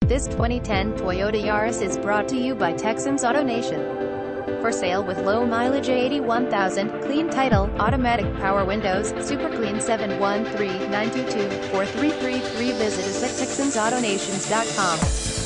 This 2010 Toyota Yaris is brought to you by Texans AutoNation. For sale with low mileage, 81,000, clean title, automatic power windows, super clean. 713-922-4333. Visit us at TEXANSAutonations.com.